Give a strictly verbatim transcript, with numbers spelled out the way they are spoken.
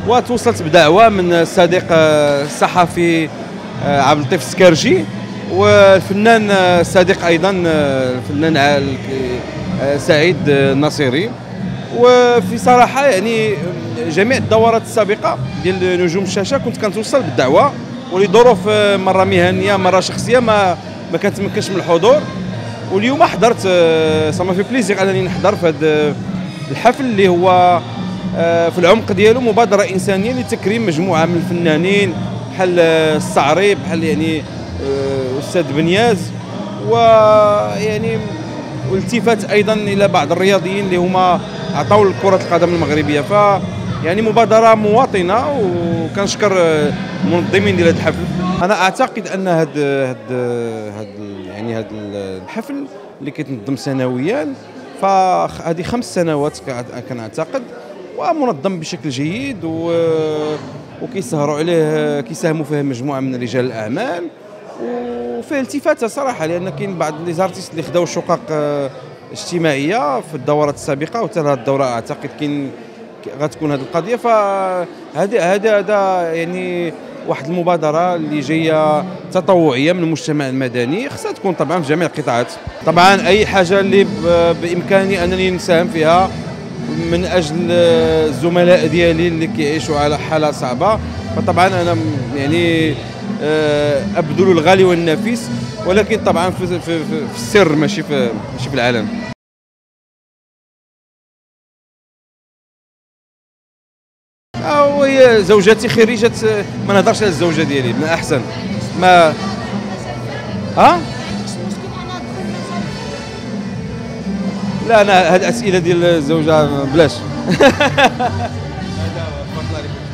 وتوصلت بدعوه من الصديق الصحفي عبد اللطيف السكارجي، والفنان الصديق ايضا الفنان سعيد الناصري. وفي صراحه يعني جميع الدورات السابقه ديال نجوم الشاشه كنت كنتوصل بالدعوه، ولظروف مره مهنيه مره شخصيه ما ما كنتمكنش من الحضور. واليوم حضرت، سما في بليزير انني نحضر في هذا الحفل اللي هو في العمق ديالو مبادره انسانيه لتكريم مجموعه من الفنانين بحال الصعري، بحال يعني استاذ بنياز، ويعني والتفات ايضا الى بعض الرياضيين اللي هما عطاو كره القدم المغربيه. ف يعني مبادره مواطنه، وكنشكر المنظمين ديال هذا الحفل. انا اعتقد ان هذا هذا هذا يعني هذا الحفل اللي كيتنظم سنويا، فهذه خمس سنوات كنعتقد، ومنظم بشكل جيد، وكيسهروا عليه كيساهموا فيه مجموعه من رجال الاعمال، وفيه التفاته صراحه، لان كاين بعض لي زارتيست اللي خداو شقق اجتماعيه في الدورات السابقه، وحتى هذه الدوره اعتقد كاين غتكون هذه القضيه. فهذا هذا هذا يعني واحد المبادره اللي جايه تطوعيه من المجتمع المدني، خصها تكون طبعا في جميع القطاعات. طبعا اي حاجه اللي بامكاني انني نساهم فيها من اجل الزملاء ديالي اللي كيعيشوا على حاله صعبه، فطبعا انا يعني ابذل الغالي والنفيس، ولكن طبعا في, في, في, في السر، ماشي في ماشي في العلن. وهي زوجتي خريجه، ما نهضرش على الزوجه ديالي من احسن ما ها. لا انا هاد الاسئله ديال الزوجه بلاش.